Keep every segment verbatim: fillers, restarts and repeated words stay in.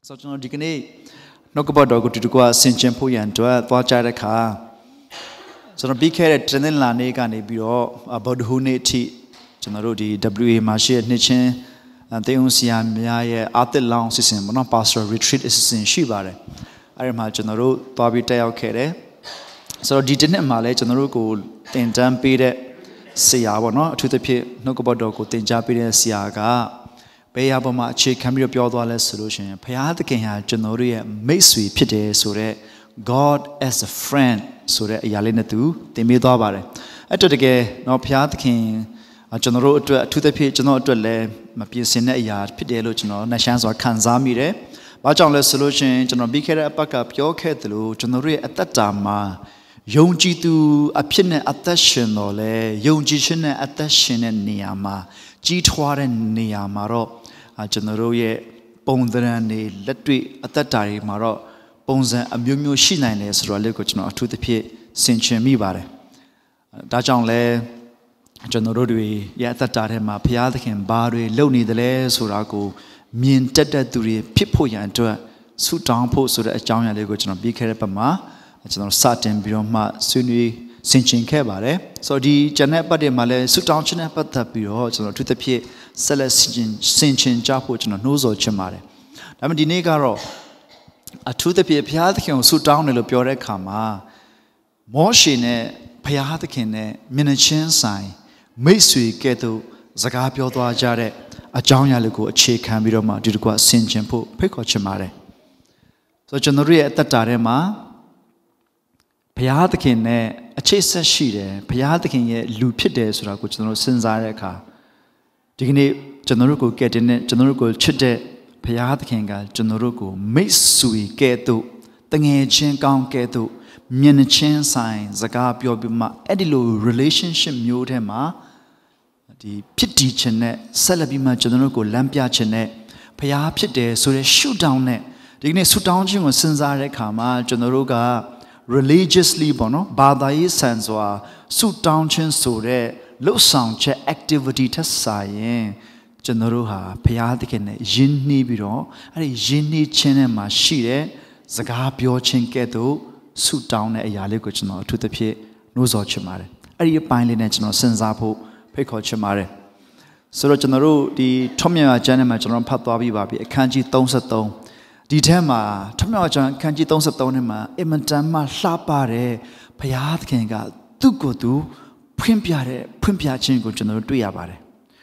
Soကျွန်တော်ဒီကနေ့နှုတ်ကပတ်တော်ကိုဒီတကွာဆင်ခြင်ဖို့ရန်အတွက်သွားကြတဲ့အခါကျွန်တော်ပြီးခဲ့တဲ့တနင်္လာနေ့ကနေပြီးတော့ဗုဒ္ဓဟူးနေ့အထိကျွန်တော်တို့ဒီ W A မှာရှိတဲ့နှစ်ချင်းတေယုံဆရာများရဲ့အာသစ်လောင်းစီစဉ်ပေါ့နော် Pastoral Retreat အစီအစဉ်ရှိပါတယ်အဲ့ဒီမှာကျွန်တော်တို့သွားပြီးတက်ရောက်ခဲ့တယ်ဆိုတော့ဒီတစ်နှစ်မှာလည်းကျွန်တော်တို့ကိုတင်တန်းပေးတဲ့ဆရာပေါ့နော်အထူးသဖြင့်နှုတ်ကပတ်တော်ကိုတင်ကြားပေးတဲ့ဆရာကဘယ်ရပေါ်မှာအခြေခံပြီးပြောသွားလဲဆိုလို့ရှိရင်ဘုရားသခင်ဟာကျွန်တော်တို့ရဲ့မိတ်ဆွေဖြစ်တယ်ဆိုတော့ God as a friend ဆိုတဲ့အရာလေးနဲ့သူတင်ပေးသွားပါတယ်အဲ့တော့တကယ်တော့ဘုရားသခင်ကျွန်တော်တို့အတွက်အထူးသဖြင့်ကျွန်တော်အတွက်လည်းမပြည့်စင်တဲ့အရာဖြစ်တယ်လို့ကျွန်တော်နှရှမ်းစွာခံစားမိတယ်။ဘာကြောင့်လဲဆိုလို့ရှိရင်ကျွန်တော်ပြီးခဲ့တဲ့အပတ်ကပြောခဲ့သလိုကျွန်တော်တို့ရဲ့အသက်တာမှာယုံကြည်သူအဖြစ်နဲ့အသက်ရှင်တော်လဲယုံကြည်ခြင်းနဲ့အသက်ရှင်တဲ့နေရာမှာကြီးထွားတဲ့နေရာမှာတော့ကျွန်တော်တို့ရဲ့ပုံသဏ္ဍာန်တွေလက်တွေ့အသက်တာတွေမှာတော့ပုံစံအမျိုးမျိုးရှိနိုင်တယ်ဆိုတော့လေကိုကျွန်တော်အထူးသဖြင့်ဆင်ခြင်မိပါတယ်။ဒါကြောင့်လဲကျွန်တော်တို့တွေရဲ့အသက်တာထဲမှာဘုရားသခင်ဘာတွေလုပ်နေတယ်လဲဆိုတာကိုမြင်တတ်တဲ့သူတွေဖြစ်ဖို့ရန်အတွက်ဆုတောင်းဖို့ဆိုတဲ့အကြောင်းအရာလေးကိုကျွန်တော်ပြီးခဲ့တဲ့ပတ်မှာကျွန်တော်စတင်ပြီးတော့မှဆွေးနွေးဆင်ခြင်ခဲ့ပါတယ်ဆိုတော့ဒီကျန်တဲ့ပတ်တွေမှာလည်းဆုတောင်းခြင်းနဲ့ပတ်သက်ပြီးတော့ကျွန်တော်အထူးသဖြင့်ဆက်လက်ဆင်ခြင်ဆင်ခြင်ကြဖို့ကျွန်တော်နှိုးဆော်ချင်ပါတယ်ဒါပေမဲ့ဒီနေ့ကတော့အထူးသဖြင့်ဘုရားသခင်ကိုဆုတောင်းတယ်လို့ပြောတဲ့အခါမှာမောရှေနဲ့ဘုရားသခင်နဲ့မျက်နှာချင်းဆိုင်မိတ်ဆွေကဲ့သို့စကားပြောသွားကြတဲ့အကြောင်းအရာလေးကိုအခြေခံပြီးတော့မှဒီတကွဆင်ခြင်ဖို့ဖိတ်ခေါ်ချင်ပါတယ်ဆိုတော့ကျွန်တော်ရဲ့အသက်တာထဲမှာဘုရားသခင်နဲ့အခြေဆက်ရှိတယ်ဘုရားသခင်ရဲ့လူဖြစ်တယ်ဆိုတာကိုကျွန်တော်စဉ်းစားတဲ့အခါဒီကနေ့ကျွန်တော်တို့ကိုကဲ့တင်တဲ့ကျွန်တော်တို့ကိုချစ်တဲ့ဘုရားသခင်ကကျွန်တော်တို့ကိုမိတ်ဆွေကဲ့သို့တငယ်ချင်းကောင်းကဲ့သို့မျက်နှာချင်းဆိုင်စကားပြောပြီးမှအဲ့ဒီလို relationship မျိုးထဲမှာဒီဖြစ်တည်ခြင်းနဲ့ဆက်လက်ပြီးမှကျွန်တော်တို့ကိုလမ်းပြခြင်းနဲ့ဘုရားဖြစ်တယ်ဆိုတဲ့ရှုထောင့်နဲ့ဒီကနေ့ဆူတောင်းခြင်းကိုစဉ်းစားတဲ့အခါမှာကျွန်တော်တို့က religiously ပေါ့နော်ဘာသာရေးဆန်စွာဆူတောင်းခြင်းဆိုတဲ့လှုပ်ဆောင်ချက် activity ထက်စာရင်ကျွန်တော်တို့ဟာဘုရားသခင်နဲ့ယဉ်နှီးပြီးတော့အဲ့ဒီယဉ်နှီးခြင်းနဲ့မှာရှိတဲ့စကားပြောခြင်းကဲ့သို့ဆူတောင်းတဲ့အရာလေးကိုကျွန်တော်အထူးသဖြင့်နှိုးဆော်ချင်ပါတယ်အဲ့ဒီအပိုင်းလေးနဲ့ကျွန်တော်စဉ်းစားဖို့ဖိတ်ခေါ်ချင်ပါတယ်ဆိုတော့ကျွန်တော်တို့ဒီထွတ်မြောက်ကျမ်းထဲမှာကျွန်တော်ဖတ်သွားပြီးပါပြီအခန်းကြီးသုံးဆယ့်သုံးဒီထဲမှာထွတ်မြောက်ကျမ်းအခန်းကြီးသုံးဆယ့်သုံးထဲမှာအင်မတန်မှလှပတဲ့ဘုရားသခင်ကသူ့ကိုယ်သူဖွင့်ပြတဲ့ဖွင့်ပြခြင်းကိုကျွန်တော်တို့တွေ့ရပါတယ်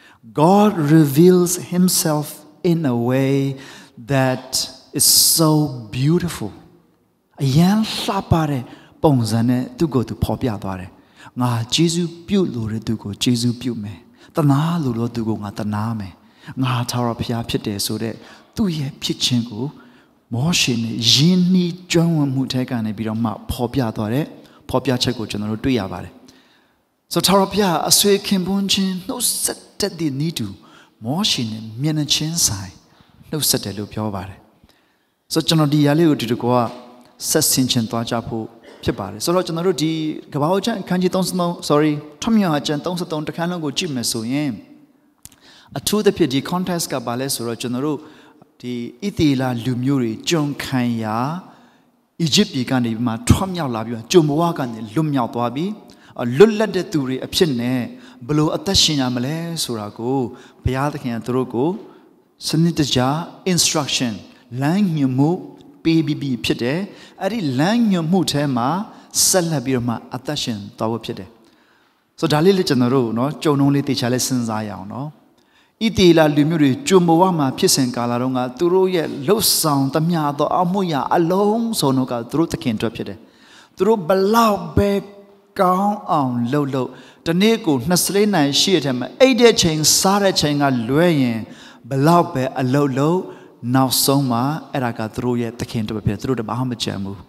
God reveals himself in a way that is so beautiful အယံလှပတဲ့ပုံစံနဲ့သူ့ကိုယ်သူဖော်ပြသွားတယ်ငါဂျေဇုပြုလို့တဲ့သူကိုဂျေဇုပြုမယ်တနာလို့လို့သူကိုငါတနာမယ်ငါထာဝရဘုရားဖြစ်တယ်ဆိုတဲ့သူ့ရဲ့ဖြစ်ခြင်းကိုမောရှေနဲ့ယဉ်နှီးကျွမ်းဝင်မှုထဲကနေပြီးတော့မှဖော်ပြသွားတဲ့ဖော်ပြချက်ကိုကျွန်တော်တို့တွေ့ရပါတယ်ဆိုထာဝရဘုရားအဆွေခင်ပွန်းခြင်းနှုတ်ဆက်တဲ့ဤသူမောရှေနဲ့မျက်နှာချင်းဆိုင်နှုတ်ဆက်တယ်လို့ပြောပါတယ်ဆိုကျွန်တော်ဒီຢာလေးကိုဒီတကွာဆက်ဆင်ခြင်သွားကြဖို့ဖြစ်ပါတယ်ဆိုတော့ကျွန်တော်တို့ဒီကမ္ဘာ့ကျမ်းအခန်းကြီးသုံးဆယ့်သုံး sorry ထွတ်မြောက်ကျမ်းသုံးဆယ့်သုံးတစ်ခန်းလုံးကိုကြည့်မယ်ဆိုရင်အထူးသဖြင့်ဒီ context ကဘာလဲဆိုတော့ကျွန်တော်တို့ဒီဣသေလလူမျိုးတွေကြုံခံရာအီဂျစ်ပြည်ကနေပြီးမှထွတ်မြောက်လာပြီးတော့ဂျုံဘဝကနေလွတ်မြောက်သွားပြီးလွတ်လပ်တဲ့သူတွေအဖြစ်နဲ့ဘယ်လိုအသက်ရှင်ရမလဲဆိုတာကိုဘုရားသခင်ကသူတို့ကိုစနစ်တကျ instruction လမ်းညွှန်မှုပေးပြီးပြီဖြစ်တယ်အဲ့ဒီလမ်းညွှန်မှုထဲမှာဆက်လက်ပြီးတော့မှအသက်ရှင်သွားဖို့ဖြစ်တယ်ဆိုတော့ဒါလေးလေကျွန်တော်တို့เนาะကြုံတုံးလေးတေချာလေးစဉ်းစားရအောင်เนาะဣတိလလူမျိုးတွေကျွံဘဝမှာဖြစ်စဉ်ကာလတုန်းကသူတို့ရဲ့လှုပ်ဆောင်သမျှသောအမှုရာအလုံးစုံတို့ကသူတို့သခင်အတွက်ဖြစ်တယ်သူတို့ဘလောက်ပဲကောင်းအောင်လှုပ်လှုပ်ဒီနေ့ကိုနှစ်စလေးနိုင်ရှိတဲ့ထဲမှာအိတ်တဲ့ချိန်စားတဲ့ချိန်ကလွဲရင်ဘလောက်ပဲအလှုပ်လှုပ်နောက်ဆုံးမှာအဲ့ဒါကသူတို့ရဲ့သခင်တို့ပဲဖြစ်သူတို့တဘာမှမကြံဘူး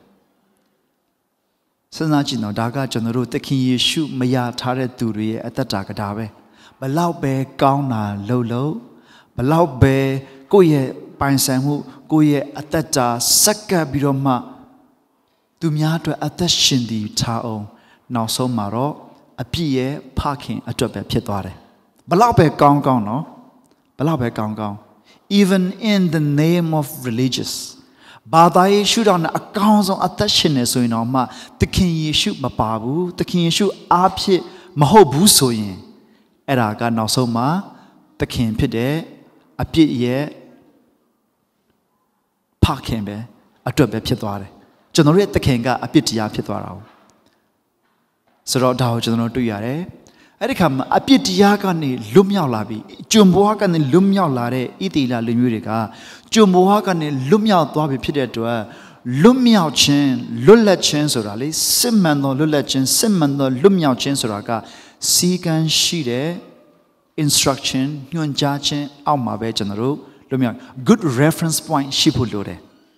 စဉ်းစားကြည့်တော့ဒါကကျွန်တော်တို့သခင်ယေရှုမရထားတဲ့သူတွေရဲ့အသက်တာကဒါပဲဘလောက်ပဲကောင်းတာလှုပ်လှုပ်ဘလောက်ပဲကိုယ့်ရဲ့ပိုင်ဆိုင်မှုကိုယ့်ရဲ့အသက်တာစက္ကပ်ပြီးတော့မှသူများအတွက်အသက်ရှင်တည်ထားအောင်နောက်ဆုံးမှာတော့အပြည့်ရဲ့ဖခင်အတွက်ပဲဖြစ်သွားတယ်ဘလောက်ပဲကောင်းကောင်းနော်ဘလောက်ပဲကောင်းကောင်း even in the name of religious. Bada Yeshu on accounts of attachment so in Oma, the King Yeshu Mapabu, the King Yeshu Api Mahobu soyin. Eraga Nosoma, the King Pide, a pit ye Parkembe, a drop Pietware. Generate the Kinga, a pit ya Pietwara. So, Dow General to Yare. I come a bit yakani, lumia labi, Jumboakan and lumia lare, itila lumurica, Jumboakan and lumia dobi pidetua, lumia chen, lulla censorali, simmando lulla chen, simmando lumia censoraca, seekan shide, instruction, yun jachin, almabe general, lumia, good reference point, shipulure.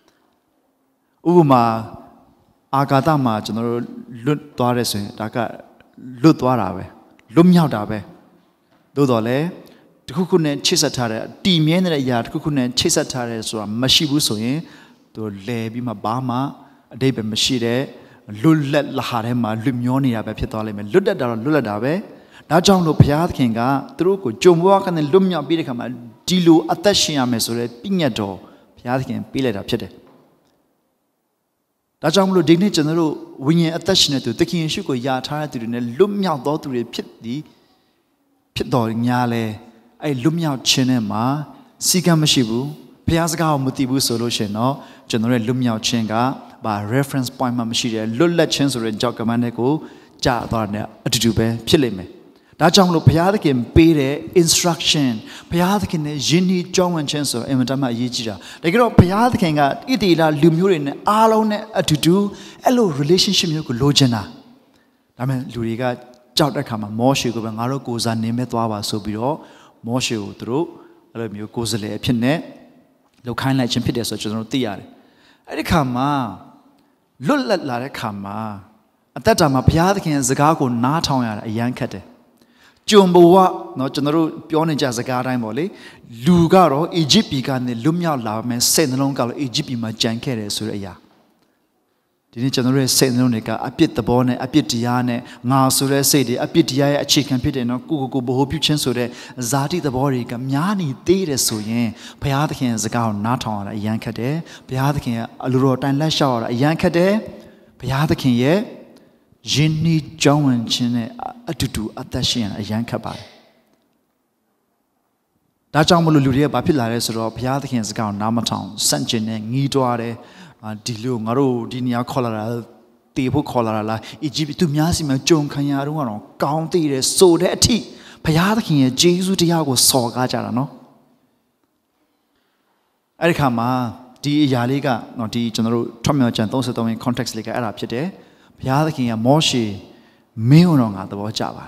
Uma Agadama general lut dores, daka lut warabe. Lumia dabe. Dodole, the Kukune Chisatare, Dimian yard, Kukune Chisatare, so a Mashibu soye, to Lebima Bama, a debe Mashide, Lulet Laharema, Lumioni Abepitolem, Ludada Luladabe, Najam Lupiat Kinga, Truku, Jumwak and the Lumia Bidicama, Dilu Atashia Mesure, Pignado, Piatkin, Pilet Apchete. Najam Lu Digni General, when attachment to taking Shuko Yata to the Lumia dot to repeat the Pitdor Nyale, a Lumia Chenema, Sigamashibu, Piazga Mutibu solution, no, General Lumia Chenga, by reference point Mamashia, Lula Chancellor Jacamaneco, Jadorne, Atube, Pilime. Najam Lu Piatkin Pere instruction, Piatkin, Jini, John and Chancellor, Ematama Yijira. They get up Piatkin at Idila Lumurin, Alone to do, hello relationship you could logena. I mean, Luriga, Jautakama, Moshe, Gobangaro, Goza, Nemetwa, Sobio, Moshe, through, Alamio, Gozale, Pine, Locan like Chimpides, such as no theatre. Ericama, Lula Larecama. At that time, a Piatkin, Zagago, Natown, a young cat. Jumboa, no general Pionija Zagara Mole, Lugaro, Egyptian, the Lumia Lame, Saint Longal, Egyptima Jankere Suraya. Didn't generate Saint Lonica, a pit the bone, a pit Diane, Masure Sede, a pit ya, a chicken pit, and a Kuku Bohopu Chensure, Zati the Borica, Miani, Dere Soyen, Piatkin Zagar, Naton, a Yankade, Piatkin, a Lurotan Lashar, a Yankade, Piatkin ye. Jinny Joan Chine Atutu Atashian a Yankabai. Dajamulu Luria Bapilares or Piatkins Gown Namatown, Sanjin, Nidoare, Dilu, Maru, Dinia Cholera, Table Cholera, Egypt to Miasima, Joan Canyaruano, County, so that tea, Piatkin, Jesu Diago saw Gajarano. Ericama, Di Yaliga, not the general Tommy Jantos in context like Arab today. Piatkin a Moshi, Meonong at the Wajavare.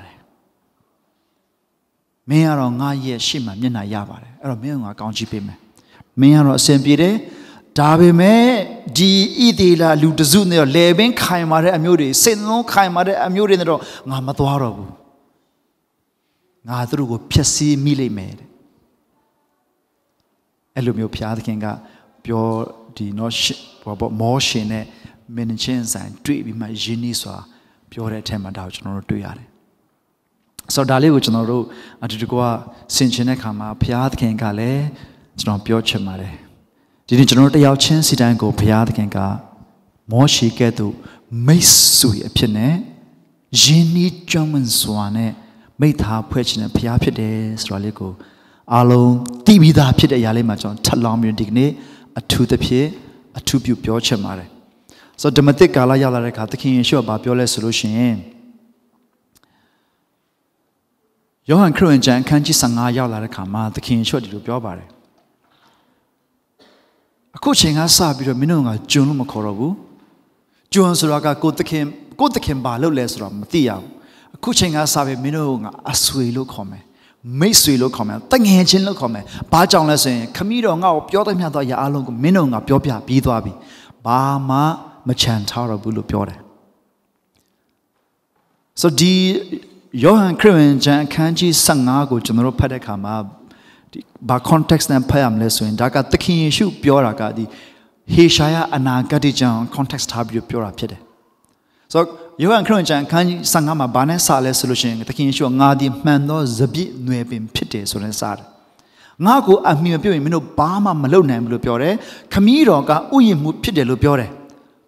Mearon Naye Shima, Nina Yavare, or Meon account Jipime. Meano Sempire, Dabe me, Di Idila Ludazune, Leben, Kaimare Amuri, Seno Kaimare Amuri, Namatwarabu. Nadru Piasi Mili made. Elumio Piatkinga, pure di nosh, about Moshine. Many chains and three be my genius or pure time and out no to yard. So Dali which no ro and to go Sinchinekama, Piat can gale, it's not pure chamare. Didn't you know the out chance it and go Piat can ga more she get to Miss Sui a pine, Genie German swane, made her question a piapide, Stralico, Alo, Tibida Pida Yalimachon, Talam your digne, a two the pier, a two pure chamare. So Dematic Gala Yalareka, the king issue about your solution. Johan Kruin Jan Kanji Sanga Yalareka, the king showed you your body. A coaching has sabi minunga Junum Korobu. Juan Suraga go the king, go the king by less from Mathia. A coaching has sabi minunga, a swilo come. May swilo come, thank him, look come. Bajan lesson, Camino now, Piotr ya along minunga, Piopia, Bidoabi. Bama. Machantara bulu pure. So di Johan Kruin Jan Kanji Sangago General Padakama by context and payam lesson Daka the king issue pure agadi Hishaya Anagadi Jan context habu pure pede. So Johan Kruin Jan Kanji Sangama Bane Sale solution the king issue ngadi mando zabi nuebim pite so sad. ngã của anh mi biểu mình nó ba mà mà lâu này mà lo biểu đấy khami rồi cả ui mu phía để lo biểu đấy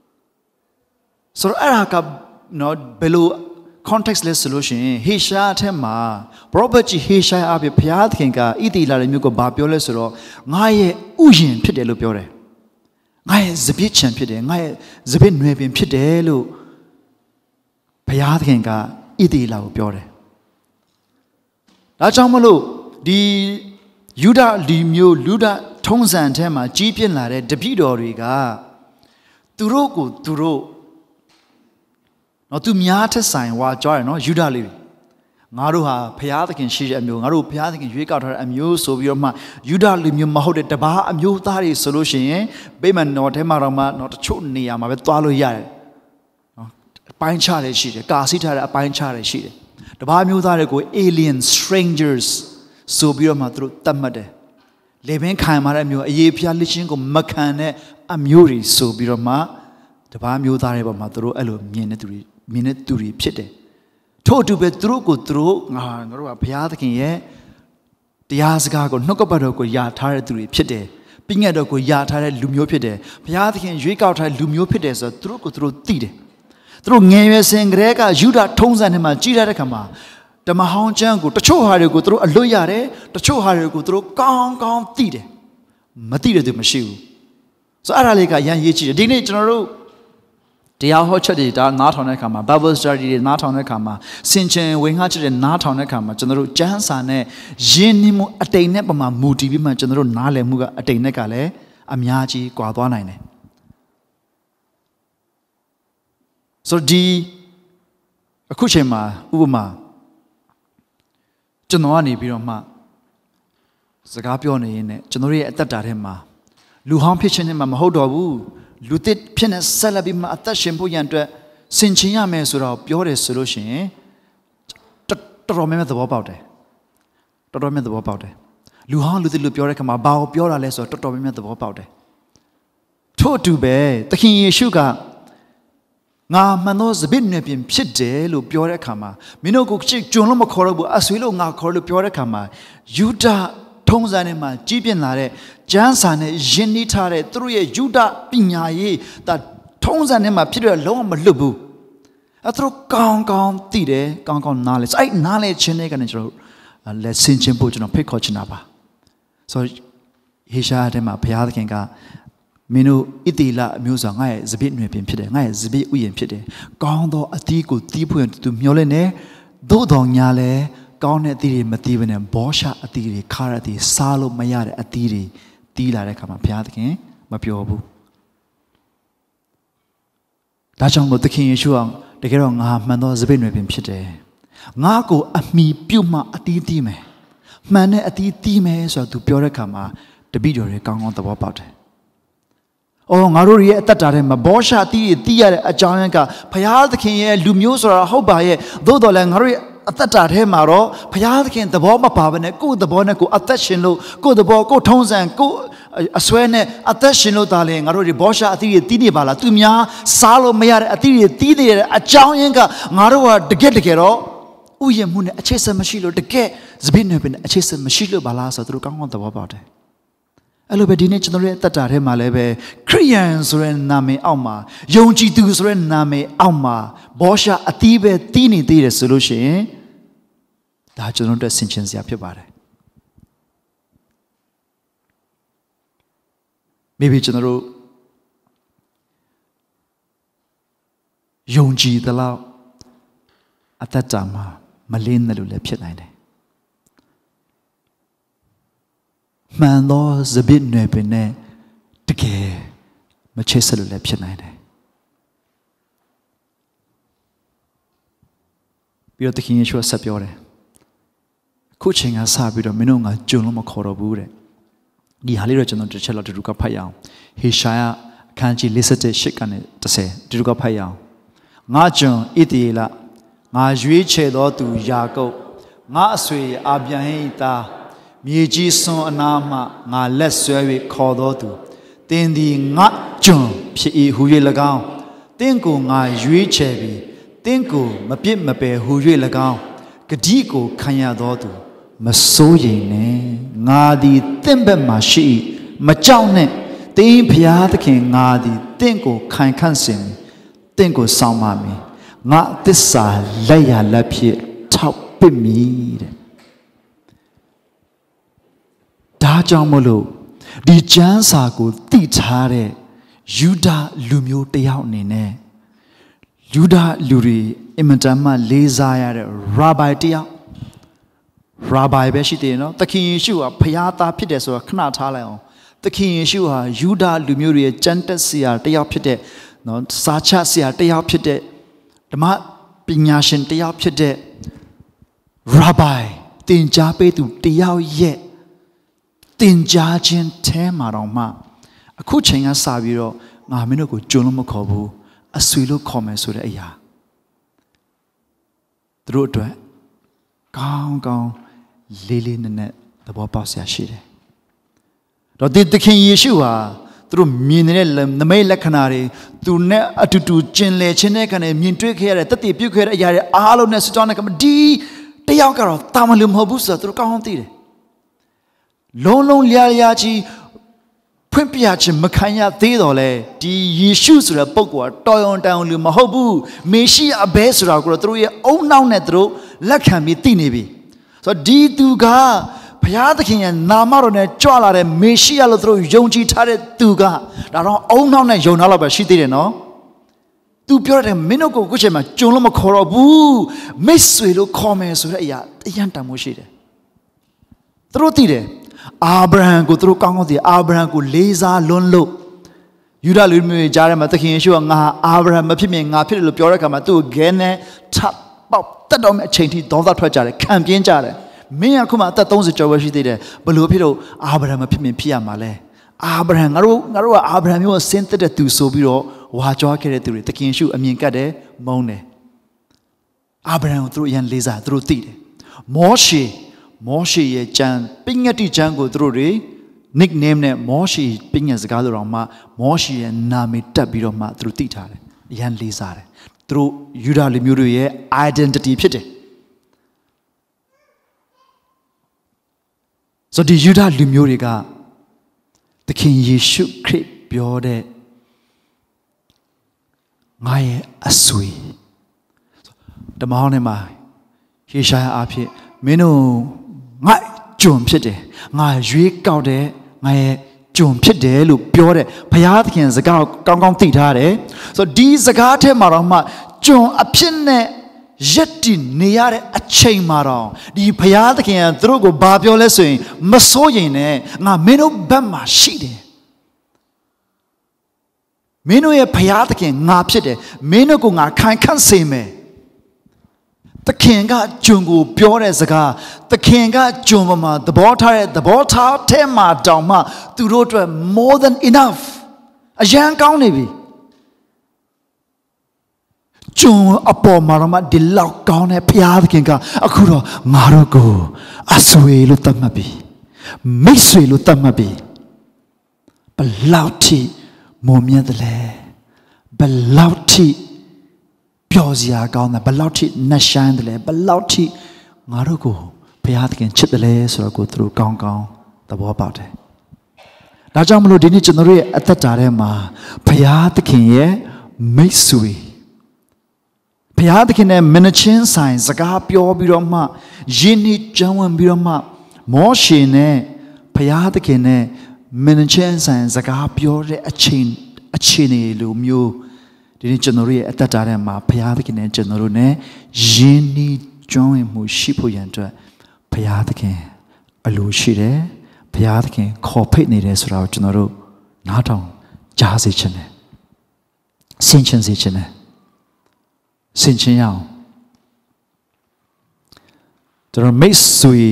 so ở cả nó belu contextless solution hisha thêm mà property hisha à bị phá thì cả ít đi là mình có ba biểu đấy rồi ngay ui phía để lo biểu đấy ngay zbit chen phía để ngay zbit nuôi bên phía để lo phá thì cả ít đi là biểu đấy đã trong mà lo đi Yuda limyo Luda thongsan the ma ji pyin la de tapi dor twe ka tu ro ko tu ro no tu mya that sain wa jwa no Yuda le nga ro ha phaya thakin shi a myo nga ro phaya thakin ywe kaw tha a myo so pi ro ma Yuda limyo ma hot de ta ba a myo ta ri so lo shin yin bai man no the ma ro ma no tchu ne ya ma be twa lo ya de no pain cha le shi de ka si tha de a pain cha le shi de ta ba myo ta de ko alien strangers soပြီးတော့မှသူတို့တတ်မှတ်တယ်လေပင်ခံရတဲ့အမျိုးအရေးဖျားလက်ချင်းကိုမခံတဲ့အမျိုးတွေဆိုပြီးတော့မှတပားမျိုးသားတွေပေါ်မှာသူတို့အဲ့လိုမြင်တဲ့သူတွေမြင်တဲ့သူတွေဖြစ်တယ်ထို့အတူပဲသူတို့ကိုသူတို့ငါငါတို့ကဘုရားသခင်ရဲ့တရားစကားကိုနှုတ်ကပတ်တော်ကိုယာထားတဲ့သူတွေဖြစ်တယ်ပြည့်ညတ်တော်ကိုယာထားတဲ့လူမျိုးဖြစ်တယ်ဘုရားသခင်ရွေးကောက်ထားတဲ့လူမျိုးဖြစ်တယ်ဆိုတော့သူတို့ကိုသူတို့သိတယ်သူတို့ငယ်ရွယ်စဉ်ကတည်းကယူဒထုံးစံထဲမှာကြီးရတဲ့ခါမှာတမဟောင်းချမ်းကိုတချို့ဟာတွေကိုသူတို့အလွတ်ရတယ်တချို့ဟာတွေကိုသူတို့ကောင်းကောင်းသိတယ်မသိတဲ့သူမရှိဘူးဆိုတော့အဲ့ဒါလေးကရန်ရေးကြည့်တယ်ဒီနေ့ကျွန်တော်တို့တရားဟောချက်တွေဒါနားထောင်တဲ့အခါမှာ Bible study တွေနားထောင်တဲ့အခါမှာစင်ချင်ဝင်ငှချက်တွေနားထောင်တဲ့အခါမှာကျွန်တော်တို့ကျမ်းစာနဲ့ယဉ်နှမှုအတိမ်နဲ့ပမာမူတည်ပြီးမှကျွန်တော်တို့နားလည်မှုကအတိမ်နဲ့ကလည်းအများကြီးကွာသွားနိုင်တယ်ဆိုတော့ဒီအခုချိန်မှာဥပမာကျွန်တော်ကနေပြီးတော့မှစကားပြောနေရင်လည်းကျွန်တော်ရဲ့အသက်တာထဲမှာလူဟောင်းဖြစ်ခြင်းနဲ့မှမဟုတ်တော့ဘူးလူသစ်ဖြစ်နေဆက်လက်ပြီးမှအသက်ရှင်ဖို့ရန်အတွက်ဆင်ခြင်ရမယ်ဆိုတော့ပြောတယ်ဆိုလို့ရှိရင်တော်တော်များများသဘောပေါက်တယ်တော်တော်များများသဘောပေါက်တယ်လူဟောင်းလူသစ်လူပြောတဲ့ခါမှာဘာကိုပြောတာလဲဆိုတော့တော်တော်များများသဘောပေါက်တယ်ထို့အတူပဲသခင်ယေရှုကငါမှန်သောစပစ်နယ်ပြင်ဖြစ်တယ်လို့ပြောတဲ့အခါမှာမင်းတို့ကိုချစ်ကြုံလို့မခေါ်တော့ဘူးအဆွေလို့ငါခေါ်လို့ပြောတဲ့အခါမှာယူဒထုံးစံထဲမှာကြီးပြင်းလာတဲ့ကျမ်းစာနဲ့ယဉ်နီးထားတဲ့သူတို့ရဲ့ယူဒပညာရေးဒါထုံးစံထဲမှာဖြစ်တော့လုံးဝမလွတ်ဘူးအဲသူတို့ကောင်းကောင်းသိတယ်ကောင်းကောင်းနားလဲအဲ့နားလဲခြင်းတွေကနေကျွန်တော်လက်ဆင်ခြင်းဖို့ကျွန်တော်ဖိတ်ခေါ်ချင်တာပါဆိုဟေရှာထဲမှာဘုရားသခင်ကမင်းတို့ဣတိလအမျိုးဆောင်ငါရဲ့စပစ်နွယ်ပင်ဖြစ်တယ်ငါရဲ့စပစ်ဥယျာဉ်ဖြစ်တယ်ကောင်းသောအသီးကိုတီးဖို့သူမျောလဲနေသို့တော်ညာလဲကောင်းတဲ့အသီးတွေမတီးဘဲနဲ့ဘောရှာအသီးတွေခါရအသီးစားလို့မရတဲ့အသီးတွေတီးလာတဲ့အခါမှာဘုရားသခင်မပြောဘူးဒါကြောင့်မို့သခင်ယေရှုအောင်တကယ်တော့ငါမှန်သောစပစ်နွယ်ပင်ဖြစ်တယ်ငါကိုအမိပြုတ်မှအသီးတီးမယ်မှန်တဲ့အသီးတီးမယ်ဆိုတော့သူပြောတဲ့အခါမှာတပည့်တော်တွေကောင်းကောင်းသဘောပေါက်တယ်အော်ငါတို့ရဲ့အသက်တာထဲမှာဘောရှာတီးတွေတီးရတဲ့အကြောင်းရင်းကဘုရားသခင်ရဲ့လူမျိုးဆိုတာဟုတ်ပါရဲ့သို့တော်လည်းငါတို့ရဲ့အသက်တာထဲမှာတော့ဘုရားသခင်သဘောမပါဘဲနဲ့ကိုယ့်သဘောနဲ့ကိုယ်အသက်ရှင်လို့ကိုယ့်သဘောကိုယ်ထုံးစံကိုယ်အစွဲနဲ့အသက်ရှင်လို့ဒါလည်းငါတို့ဒီဘောရှာအသီးတွေတီးနေပါလားသူများစားလို့မရတဲ့အသီးတွေတီးနေတဲ့အကြောင်းရင်းကငါတို့ကတကယ်တကယ်တော့ဥယျာဉ်မှုနဲ့အခြေဆက်မရှိလို့တကယ်စပစ်နေပဲအခြေဆက်မရှိလို့ပါလားဆိုတော့သူတို့ကောင်းကောင်းသဘောပေါက်တယ်အဲ့လိုပဲဒီနေ့ကျွန်တော်ရဲ့အသက်တာထဲမှာလည်းပဲခရိယန်ဆိုတဲ့နာမည်အောက်မှာယုံကြည်သူဆိုတဲ့နာမည်အောက်မှာဘောရှာအသီးပဲတီးနေသေးတယ်ဆိုလို့ရှိရင်ဒါကျွန်တော်တို့ဆင်ခြင်စရာဖြစ်ပါတယ် maybe ကျွန်တော်တို့ယုံကြည်သလောက်အသက်တာမှာမလင်းတယ်လို့လည်းဖြစ်နိုင်တယ်မှန်သောစပစ်နယ်ပင်နဲ့တကယ်မချစ်စလို့လည်းဖြစ်နိုင်တယ်ပြီးတော့သခင်ယေရှုဆက်ပြောတယ်ခုချိန်ကစပြီးတော့မင်းတို့ငါကြုံလို့မခေါ်တော့ဘူးတဲ့ဒီဟာလေးတော့ကျွန်တော်တစ်ချက်လောက်တူတူကဖတ်ရအောင်ဟေရှာယအခန်းကြီး၄၁ ၈ကနေ၁၀တူတူကဖတ်ရအောင်ငါကျွန်ဣသရေလငါရွေးချယ်သောသူယာကုပ်ငါအဆွေအာဗြဟိသားမြေကြီးစွန်းအနားမှငါလက်ဆွဲ၍ခေါ်တော်သူတင်းသည်ငါကျွန်ဖြစ်၏ဟူ၍၎င်းတင်းကိုငါရွေးချယ်ပြီးတင်းကိုမပြစ်မပယ်ဟူ၍၎င်းဂတိကိုခံရတော်သူမစိုးရိမ်နဲ့ငါသည်တင့်ဘက်မှာရှိမကြောက်နဲ့တင်းဖျားသခင်ငါသည်တင့်ကိုခိုင်ခန့်စင်တင့်ကိုဆောင်ပါမည်ငါသစ္စာလက်ရလက်ဖြစ်ထောက်ပစ်မည်တဲ့ဒါကြောင့်မလို့ဒီကျမ်းစာကိုသိထားတဲ့ယူဒလူမျိုးတယောက်အနေနဲ့ယူဒလူတွေအင်မတန်မှလေးစားရတဲ့ရာဘိုင်တယောက်ရာဘိုင်ပဲရှိတယ်နော်သခင်ယေရှုဟာဖျားသားဖြစ်တယ်ဆိုတော့ခဏထားလိုက်အောင်သခင်ယေရှုဟာယူဒလူမျိုးတွေရဲ့ကျမ်းတက်ဆရာတယောက်ဖြစ်တဲ့နော်စာချဆရာတယောက်ဖြစ်တဲ့ဓမ္မပညာရှင်တယောက်ဖြစ်တဲ့ရာဘိုင်သင်ကြားပေးသူတယောက်ရဲ့သင်ကြားခြင်းထဲမှာတော့မှအခုချိန်ကစပြီးတော့ငါမင်းတို့ကိုကြုံလို့မခေါ်ဘူးအဆွေလို့ခေါ်မယ်ဆိုတဲ့အရာသူတို့အတွက်ကောင်းကောင်းလေးလေးနက်နက်သဘောပေါက်စရာရှိတယ်။တော့ဒီသခင်ယေရှုဟာသူတို့မြင်နေတဲ့နမိတ်လက္ခဏာတွေသူနဲ့အတူတူကျင်လည်ခြင်းနဲ့ကနေမြင်တွေ့ခဲ့ရတဲ့တသက်ပြုတ်ခဲ့တဲ့အရာတွေအားလုံးနဲ့စကြောင်းနဲ့ကဒီတယောက်ကတော့တာမန်လူမဟုတ်ဘူးဆိုတော့သူတို့ကောင်းကောင်းသိတယ်။လုံးလုံးလျားလျားကြီးဖွင့်ပြခြင်းမခံရသေးတော့လေဒီယေရှုဆိုတဲ့ပုဂ္ဂိုလ်ကတော်ရုံတန်ရုံလူမဟုတ်ဘူးမေရှိအဘဲဆိုတာကိုတော့သူတို့ရဲ့အုံနောက်နဲ့သူတို့လက်ခံပြီးသိနေပြီဆိုတော့ဒီသူကဘုရားသခင်ရဲ့နာမတော်နဲ့ကြွလာတဲ့မေရှိယလို့သူတို့ယုံကြည်ထားတဲ့သူကဒါတော့အုံနောက်နဲ့ယုံထားတော့ပဲရှိသေးတယ်နော်သူပြောတဲ့မင်းတို့ကိုခုချိန်မှာကြုံလို့မခေါ်တော့ဘူးမိတ်ဆွေလို့ခေါ်မယ်ဆိုတဲ့အရာအယံတန်မိုးရှိတယ်သူတို့သိတယ်အာဗြဟံကိုသူတို့ကောင်းကောင်းသိအာဗြဟံကိုလေးစားလွန်းလို့ယူဒလူမျိုးကြားထဲမှာသခင်ယေရှုကငါအာဗြဟံမဖြစ်မြင်ငါဖြစ်တယ်လို့ပြောတဲ့အခါမှာသူ့ကိုဂဲနဲ့ထပ်ပေါက်တက်တော့မယ့်အချိန်ထိဒေါသထွက်ကြတယ်ခံပြင်းကြတယ်မင်းကခုမှအသက်သုံးဆယ်ကျော်ပဲရှိသေးတယ်ဘလို့ဖြစ်လို့အာဗြဟံမဖြစ်မြင်ဖြစ်ရမှာလဲအာဗြဟံငါတို့ငါတို့ကအာဗြဟံမျိုးကိုဆင်းသက်တဲ့သူဆိုပြီးတော့ဝါကြွားခဲ့တဲ့သူတွေသခင်ယေရှုအမြင်ကတ်တယ်မုန်းတယ်အာဗြဟံကိုသူတို့အရင်လေးစားသူတို့သိတယ်မောရှေမောရှေရဲ့ကျမ်းပညတ်တိကျမ်းကိုသူတို့တွေ nickname နဲ့မောရှေပညတ်စကားလိုတော့မှမောရှေရဲ့နာမည်တက်ပြီးတော့မှသူတို့သိထားတယ်အရင်လေးစားတယ်သူတို့ယူဒလူမျိုးတွေရဲ့ identity ဖြစ်တယ်ဆိုဒီယူဒလူမျိုးတွေကသခင်ယေရှုခရစ်ပြောတဲ့ငါရဲ့အဆွေဓမ္မဟောင်းထဲမှာယေရှာယအားဖြင့်မင်းတို့ငါကျွန်ဖြစ်တယ်ငါရွေးကောက်တယ်ငါရဲ့ကျွန်ဖြစ်တယ်လို့ပြောတဲ့ဘုရားသခင်စကားကိုကောင်းကောင်းသိထားတယ်ဆိုတော့ဒီစကားထဲမှာတော့မှကျွန်အဖြစ်နဲ့ရက်တည်နေရတဲ့အချိန်မှာတော့ဒီဘုရားသခင်ကသူတို့ကိုဘာပြောလဲဆိုရင်မစိုးရင်နဲ့ငါမင်းတို့ဘက်မှာရှိတယ်မင်းတို့ရဲ့ဘုရားသခင်ငါဖြစ်တယ်မင်းတို့ကိုငါခိုင်ခန့်စေမယ်သခင်ကကျွန်ကိုပြောတဲ့စကားသခင်ကကျွန်ပေါ်မှာသဘောထားတဲ့သဘောထားထဲမှာတောင်မှသူတို့အတွက် more than enough အရန်ကောင်းနေပြီကျွန်အပေါ်မှာတော့မှဒီလောက်ကောင်းတဲ့ဘုရားသခင်ကအခုတော့ငါတို့ကိုအဆွေလို့သတ်မှတ်ပြီမိတ်ဆွေလို့သတ်မှတ်ပြီဘလောက်ထိမုံမြတ်တယ်လဲဘလောက်ထိပျော်စရာကောင်းတယ်ဘလောက်ထိနှက်ရှိုင်းတယ်လဲဘလောက်ထိငါတို့ကိုဘုရားသခင်ချစ်တယ်လဲဆိုတော့ကိုသူတို့ကောင်းကောင်းသဘောပေါက်တယ်ဒါကြောင့်မလို့ဒီနေ့ကျွန်တော်တို့ရဲ့အသက်တာထဲမှာဘုရားသခင်ရဲ့မိတ်ဆွေဘုရားသခင်နဲ့မင်းချင်းဆိုင်စကားပြောပြီးတော့မှယဉ်ဤကြံဝင်ပြီးတော့မှမောရှေနဲ့ဘုရားသခင်နဲ့မင်းချင်းဆိုင်စကားပြောတဲ့အချိန်အချိန်တွေလိုမျိုးဒီနေ့ကျွန်တော်တို့ရဲ့အသက်တာထဲမှာဘုရားသခင်နဲ့ကျွန်တော်တို့ ਨੇ ယဉ်ဤကြံဝင်မှုရှိဖို့ရန်အတွက်ဘုရားသခင်အလိုရှိတယ်ဘုရားသခင်ခေါ်ဖိတ်နေတယ်ဆိုတာကိုကျွန်တော်တို့နားထောင်ကြားစေချင်တယ်ဆင်ခြင်စေချင်တယ်ဆင်ခြင်ရအောင်ကျွန်တော်မိတ်ဆွေ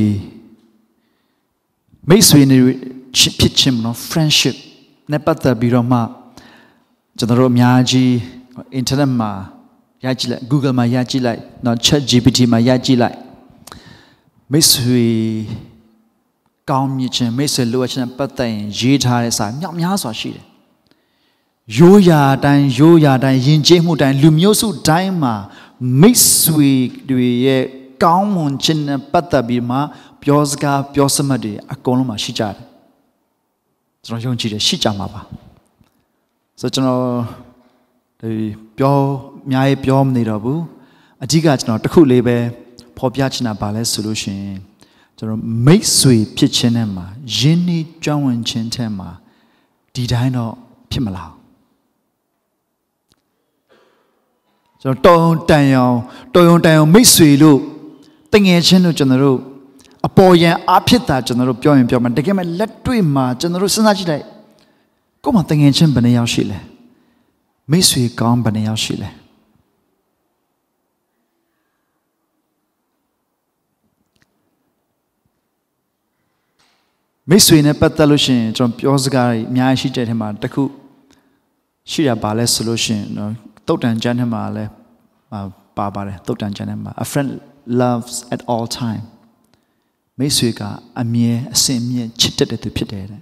မိတ်ဆွေနဲ့ဖြစ်ချင်းနော် friendship နဲ့ပတ်သက်ပြီးတော့မှကျွန်တော်တို့အများကြီး internet မှာရကြည့်လိုက် Google မှာရကြည့်လိုက်နော် Chat ဂျီ ပီ တီ မှာရကြည့်လိုက်မိတ်ဆွေကောင်းမြတ်ခြင်းမိတ်ဆွေလိုအပ်ခြင်းပတ်သက်ရင်ရေးထားတဲ့စာမြောက်များစွာရှိတယ်ရိုးရာတိုင်းရိုးရာတိုင်းယဉ်ကျေးမှုတိုင်းလူမျိုးစုတိုင်းမှာမိတ်ဆွေတွေရဲ့ကောင်းမွန်ခြင်းနဲ့ပတ်သက်ပြီးမှပြောစကားပြောစမှတ်တွေအကုန်လုံးမှာရှိကြတယ်ကျွန်တော်ယုံကြည်တယ်ရှိကြမှာပါဆိုတော့ကျွန်တော်ဒီပြောအများကြီးပြောမနေတော့ဘူးအဓိကကျွန်တော်တစ်ခုလေးပဲဖော်ပြချင်တာပါလဲဆိုလို့ရှိရင်ကျွန်တော်မိတ်ဆွေဖြစ်ခြင်းနဲ့မှာယဉ်နှီးကျွမ်းဝင်ခြင်းထဲမှာဒီတိုင်းတော့ဖြစ်မလားကျွန်တော်တော်တန်ရောင်တော်ရုံတန်ရောင်မိတ်ဆွေလို့တငယ်ချင်းလို့ကျွန်တော်တို့အပေါ်ယံအားဖြစ်တာကျွန်တော်တို့ပြောရင်ပြောမှာတကယ်မဲ့လက်တွေ့မှာကျွန်တော်တို့စဉ်းစားကြည့်လိုက်ကို့မှာတငယ်ချင်းဘယ်နှယောက်ရှိလဲမိတ်ဆွေကောင်းဘယ်နှယောက်ရှိလဲမိတ်ဆွေနဲ့ပတ်သက်လို့ရှိရင်ကျွန်တော်ပြောစကားတွေအများကြီးရှိတဲ့ထဲမှာတစ်ခုရှိရပါလဲဆိုလို့ရှိရင်နော်တုတ်တန်ကျမ်းထဲမှာလည်းပါပါတယ်တုတ်တန်ကျမ်းထဲမှာ a friend loves at all time မိတ်ဆွေကအမြဲအစဉ်အမြဲချစ်တတ်တဲ့သူဖြစ်တယ်တဲ့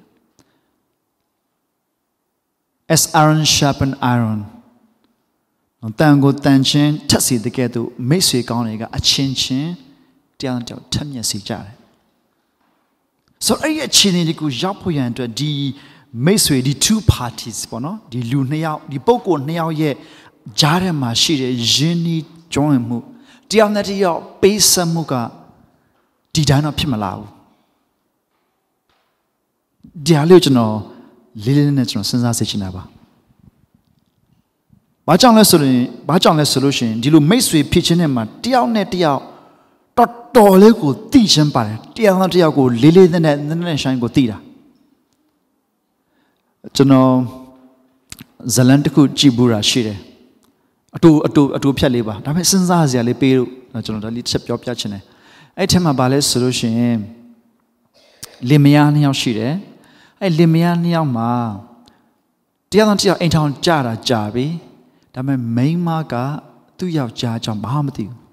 as iron sharpen iron တန်ကိုတန်ချင်းထက်စီတဲ့ကဲ့သို့မိတ်ဆွေကောင်းတွေကအချင်းချင်းတရားတောင်ထက်မြက်စီကြတယ်ဆိုအဲ့ဒီအခြေအနေကိုရောက်ဖို့ရန်အတွက်ဒီမိတ်ဆွေဒီ two parties ပေါ့နော်ဒီလူနှစ်ယောက်ဒီပုဂ္ဂိုလ်နှစ်ယောက်ရဲ့ကြားထဲမှာရှိတဲ့ယဉ်နီးကျွမ်းဝင်မှုတရားနဲ့တရားပေးဆက်မှုကဒီတိုင်းတော့ဖြစ်မလာဘူးဒီအလေးကျွန်တော်လေးလေးနဲ့ကျွန်တော်စဉ်းစားစေချင်တာပါဘာကြောင့်လဲဆိုရင်ဘာကြောင့်လဲဆိုလို့ရှိရင်ဒီလိုမိတ်ဆွေဖြစ်ခြင်းနဲ့မှာတယောက်နဲ့တယောက်တော်တော်လေးကိုသိချင်းပါတယ်တယောက်နဲ့တယောက်ကိုလေးလေးနဲ့နဲ့နဲ့ဆိုင်ကိုသိတာကျွန်တော်ဇလန်တခုကြည့်ဘူးတာရှိတယ်အတူအတူအတူဖြတ်လေးပါဒါပေမဲ့စဉ်းစားစရာလေးပေးလို့ကျွန်တော်ဒါလေးချက်ပြောပြချင်တယ်အဲ့ထက်မှာဗာလဲဆိုလို့ရှိရင်လင်မယားနှစ်ယောက်ရှိတယ်အဲ့လင်မယားနှစ်ယောက်မှာတရားတော်တရားအိမ်ထောင်ကြတာကြာပြီဒါပေမဲ့မိန်းမကသူ့ယောက်ျားကြောင့်ဘာမှမသိဘူး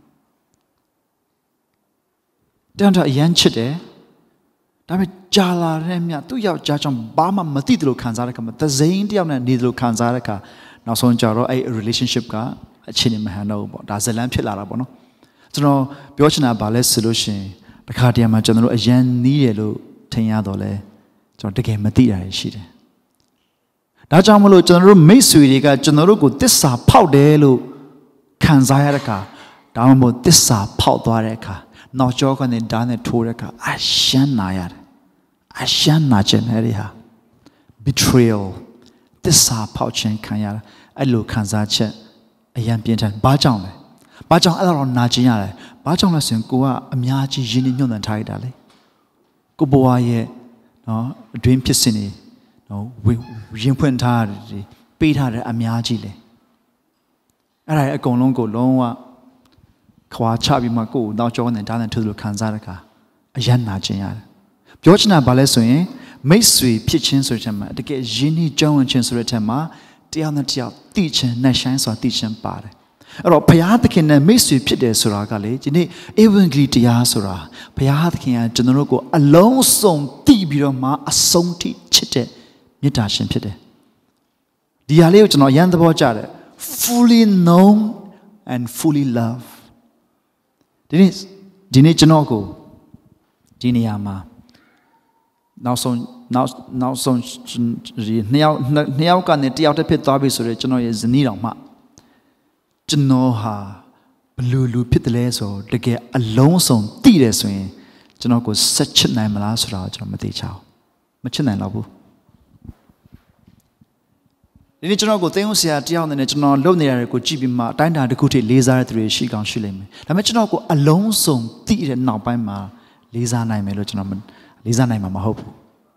တရားတော်အရန်ချစ်တယ်ဒါပေမဲ့ကြာလာတဲ့မြတ်သူ့ယောက်ျားကြောင့်ဘာမှမသိတယ်လို့ခံစားတဲ့ခါမှာသစိမ်းတယောက်နဲ့နေတယ်လို့ခံစားတဲ့ခါနောက်ဆုံးကြတော့အဲ့ relationship ကအခြေအနေမဟန်တော့ဘူးပေါ့ဒါဇလန်ဖြစ်လာတာပေါ့နော်ကျွန်တော်ပြောချင်တာဗာလဲဆိုလို့ရှိရင်တခါတည်းမှာကျွန်တော်တို့အရန်နီးတယ်လို့ထင်ရတော့လဲကျွန်တော်တကယ်မသိတာရှိတယ်ဒါကြောင့်မလို့ကျွန်တော်တို့မိတ်ဆွေတွေကကျွန်တော်တို့ကိုတစ္ဆာဖောက်တယ်လို့ခံစားရတဲ့အခါဒါမှမဟုတ်တစ္ဆာဖောက်သွားတဲ့အခါနောက်ကျောကနေဓာတ်နဲ့ထိုးတဲ့အခါအရှမ်းနာရတယ်အရှမ်းနာခြင်းအဲ့ဒီဟာ betrayal တစ္ဆာဖောက်ခြင်းခံရတာအဲ့လိုခံစားချက်အရန်ပြင်းထန်ဘာကြောင့်လဲဘာကြောင့်အဲ့လိုနာကျင်ရတယ်ဘာကြောင့်လဲဆိုရင်ကိုကအများကြီးရင်းနှီးညှို့နှံထားရတာလေကိုဘဝရဲ့နော်အတွင်းဖြစ်စဉ်တွေနော်ရင်ဖွင့်ထားတယ်ပေးထားတယ်အများကြီးလေအဲ့ဒါအကုန်လုံးကိုလုံးဝခွာချပြီးမှကိုယ်နောက်ကျောနဲ့ဓာတ်နဲ့ထိုးလို့ခံစားတဲ့အခါအရန်နာကျင်ရတယ်ပြောချင်တာဘာလဲဆိုရင်မိတ်ဆွေဖြစ်ချင်းဆိုတဲ့ချက်မှာတကယ်ရင်းနှီးကြောင်းဝင်ခြင်းဆိုတဲ့ချက်မှာတရားနဲ့တရားသိချင်းနဲ့ဆိုင်စွာသိချင်းပါတယ်အဲ့တော့ဘုရားသခင်နဲ့မိတ်ဆွေဖြစ်တယ်ဆိုတာကလေဒီနေ့ဧဝံဂေလိတရားဆိုတာဘုရားသခင်ကကျွန်တော်တို့ကိုအလုံးစုံသိပြီးတော့မှအဆုံးထိချစ်တဲ့မေတ္တာရှင်ဖြစ်တယ်ဒီဟာလေးကိုကျွန်တော်ရန်သဘောကျတယ် fully known and fully love ဒီနေ့ဒီနေ့ကျွန်တော်ကိုဒီနေရာမှာနောက်ဆုံးနောက်နောက်ဆုံးနှစ်ယောက်နှစ်ယောက်ကနေတယောက်တစ်ဖြစ်သွားပြီဆိုတော့ကျွန်တော်ရဲ့ဇနီးတော်မှကျွန်တော်ဟာဘလူလူဖြစ်တယ်လဲဆိုတကယ်အလုံးစုံသိတယ်ဆိုရင်ကျွန်တော်ကိုဆက်ချစ်နိုင်မလားဆိုတာကိုကျွန်တော်မသိချအောင်မချစ်နိုင်တော့ဘူးဒီနေ့ကျွန်တော်ကိုသိအောင်ဆရာတယောက်နဲ့ကျွန်တော်လုပ်နေရတယ်ကိုကြည့်ပြီးမှအတိုင်းတာတစ်ခုထိလေးစားတဲ့သူတွေရှိကောင်းရှိလိမ့်မယ်ဒါပေမဲ့ကျွန်တော်ကိုအလုံးစုံသိတဲ့နောက်ပိုင်းမှာလေးစားနိုင်မယ်လို့ကျွန်တော်လေးစားနိုင်မှာမဟုတ်ဘူး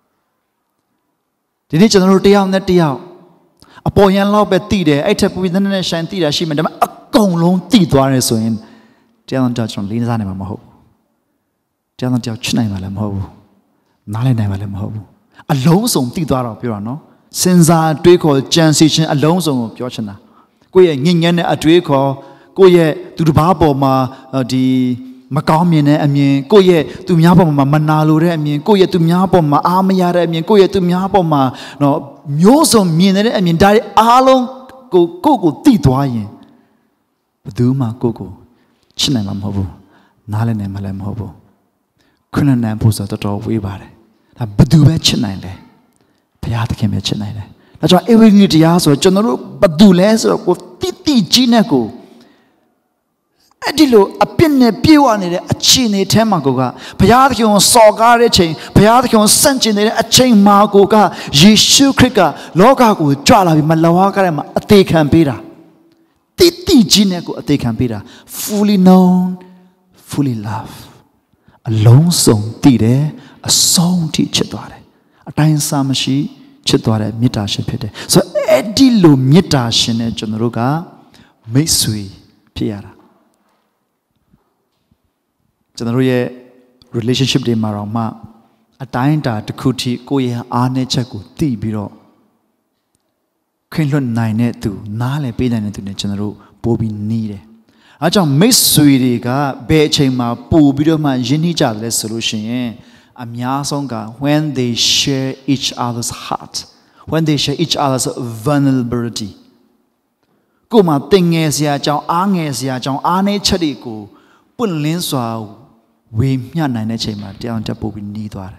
ဒီနေ့ကျွန်တော်တို့တယောက်နဲ့တယောက်အပေါ်ယံလောက်ပဲသိတယ်အဲ့ထက်ပူနည်းနည်းရှိုင်းသိတာရှိမယ်ဒါပေမဲ့အကုန်လုံးသိသွားတယ်ဆိုရင်တယောက်နဲ့တယောက်ကျွန်တော်လေးစားနိုင်မှာမဟုတ်ဘူးတယောက်နဲ့တယောက်ချစ်နိုင်မှာလည်းမဟုတ်ဘူးနားလည်နိုင်မှာလည်းမဟုတ်ဘူးအလုံးစုံသိသွားတော့ပြောတာနော်စဉ်းစားတွေးခေါ်ကြံစီခြင်းအလုံးစုံကိုပြောချင်တာကိုယ့်ရဲ့ညဉ့်ညမ်းတဲ့အတွေးခေါ်ကိုယ့်ရဲ့သူတစ်ပါးပေါ်မှာဒီမကောင်းမြင်တဲ့အမြင်ကိုယ့်ရဲ့သူများပေါ်မှာမနာလိုတဲ့အမြင်ကိုယ့်ရဲ့သူများပေါ်မှာအားမရတဲ့အမြင်ကိုယ့်ရဲ့သူများပေါ်မှာနော်မျိုးစုံမြင်တဲ့အမြင်ဒါတွေအားလုံးကိုကိုယ့်ကိုသိသွားရင်ဘယ်သူမှကိုယ့်ကိုချစ်နိုင်မှာမဟုတ်ဘူးနားလည်နိုင်မှာလည်းမဟုတ်ဘူးခွင့်လန်းဖို့ဆိုတော့တော်တော်ဝေးပါတယ်ဒါဘယ်သူပဲချစ်နိုင်လဲဘုရားသခင်ပဲချစ်နိုင်တယ်ဒါကြောင့်အေဝံဂေလိတရားဆိုတော့ကျွန်တော်တို့ဘယ်သူလဲဆိုတော့ကိုတိတိကြီးနဲ့ကိုအဲ့ဒီလိုအပြစ်နဲ့ပြေဝနေတဲ့အခြေအနေထဲမှာကိုကဘုရားသခင်ကိုစော်ကားတဲ့အချိန်ဘုရားသခင်ကိုစန့်ကျင်နေတဲ့အချိန်မှာကိုကယေရှုခရစ်ကလောကကိုကြွလာပြီးမလောကထဲမှာအသေးခံပေးတာတိတိကြီးနဲ့ကိုအသေးခံပေးတာ fully known fully love အလုံးစုံတည်တယ်အဆုံးထိချစ်သွားတယ်အတိုင်းအဆမရှိချစ်သွားတဲ့မေတ္တာရှင်ဖြစ်တယ်ဆိုတော့အဲ့ဒီလိုမေတ္တာရှင်နဲ့ကျွန်တော်တို့ကမိတ်ဆွေဖြစ်ရတာကျွန်တော်တို့ရဲ့ relationship တွေမှာတော့မှအတိုင်းအတာတစ်ခုထိကိုယ့်ရဲ့အားနည်းချက်ကိုသိပြီးတော့ခွင့်လွှတ်နိုင်တဲ့သူနားလည်ပေးနိုင်တဲ့သူနဲ့ကျွန်တော်တို့ပို့ပြီးနီးတယ်အဲကြောင့်မိတ်ဆွေတွေကဘယ်အချိန်မှာပို့ပြီးတော့မှယဉ်နှီးကြတယ်လဲဆိုလို့ရှိရင်အများဆုံးက when they share each other's heart when they share each other's vulnerability ကိုယ်မှာတင်ငယ်စရာအကြောင်းအားငယ်စရာအကြောင်းအားနည်းချက်တွေကိုပွင့်လင်းစွာဝေမျှနိုင်တဲ့ချိန်မှာတရားတက်ပို့ပြီးနီးသွားတယ်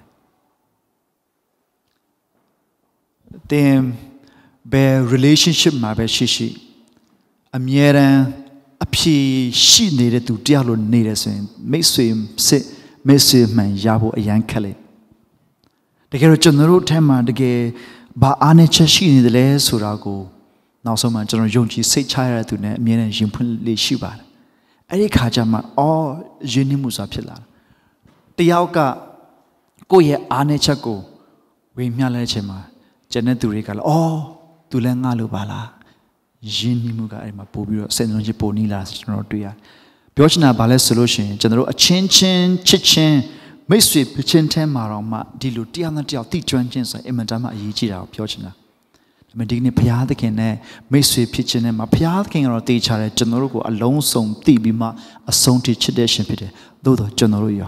တင်ဘယ် relationship မှာပဲရှိရှိအမြဲတမ်းအဖြေရှိနေတဲ့သူတရားလိုနေတယ်ဆိုရင်မိတ်ဆွေစစ်မိတ်ဆွေမှန်ရဖို့အရန်ခက်လေတကယ်တော့ကျွန်တော်တို့အထက်မှာတကယ်ဘာအားနည်းချက်ရှိနေတယ်လဲဆိုတာကိုနောက်ဆုံးမှကျွန်တော်ယုံကြည်စိတ်ချရတဲ့သူနဲ့အမြဲတမ်းရင်ဖွင့်လေးရှိပါတယ်အဲ့ဒီခါကျမှအော်ယဉ်နှမှုစွာဖြစ်လာတယောက်ကကိုယ့်ရဲ့အားနည်းချက်ကိုဝေမျှလိုက်တဲ့အချိန်မှာကျန်တဲ့သူတွေကလည်းအော်သူလည်းငါလိုပါလားယဉ်နှမှုကအဲ့မှာပို့ပြီးတော့စိတ်နှလုံးကြီးပို့နီးလာကျွန်တော်တွေ့ရတယ်ပြောချင်တာဘာလဲဆိုလို့ရှိရင်ကျွန်တော်တို့အချင်းချင်းချစ်ချင်းမိတ်ဆွေဖြစ်ချင်းထဲမှာတော့မှဒီလိုတရားနဲ့တရားတိကျွမ်းချင်းဆိုအင်မတန်မှအရေးကြီးတာကိုပြောချင်တာဒါပေမဲ့ဒီနေ့ဘုရားသခင်နဲ့မိတ်ဆွေဖြစ်ချင်းနဲ့မှာဘုရားသခင်ကတော့တေချာတယ်ကျွန်တော်တို့ကိုအလုံးစုံသိပြီးမှအဆုံးထိချစ်တဲ့ရှင်ဖြစ်တယ်သို့တော့ကျွန်တော်တို့ရော